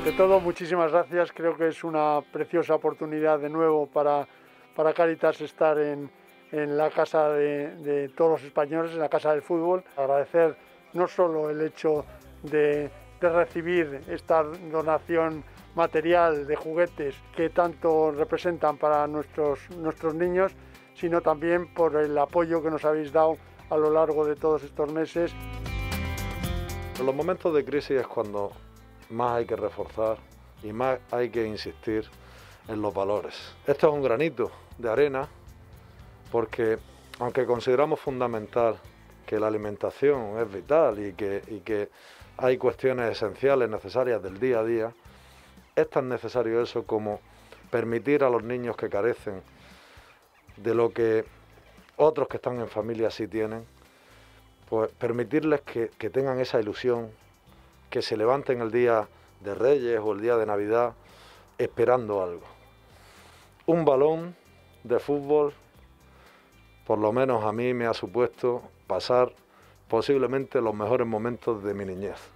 Ante todo, muchísimas gracias. Creo que es una preciosa oportunidad de nuevo para Cáritas estar en la casa de todos los españoles, en la casa del fútbol. Agradecer no solo el hecho de recibir esta donación material de juguetes que tanto representan para nuestros niños, sino también por el apoyo que nos habéis dado a lo largo de todos estos meses. En los momentos de crisis es cuando más hay que reforzar y más hay que insistir en los valores. Esto es un granito de arena porque, aunque consideramos fundamental que la alimentación es vital y que hay cuestiones esenciales necesarias del día a día, es tan necesario eso como permitir a los niños que carecen de lo que otros que están en familia sí tienen, pues permitirles que tengan esa ilusión, que se levanten el día de Reyes o el día de Navidad esperando algo. Un balón de fútbol, por lo menos a mí me ha supuesto pasar posiblemente los mejores momentos de mi niñez.